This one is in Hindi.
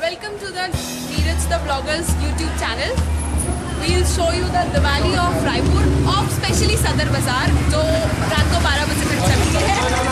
welcome to the Neeraj the Vloggers YouTube channel. We'll show you the Diwali of Raipur, of specially Sadar Bazar, जो रात को 12 बजे तक चलती है.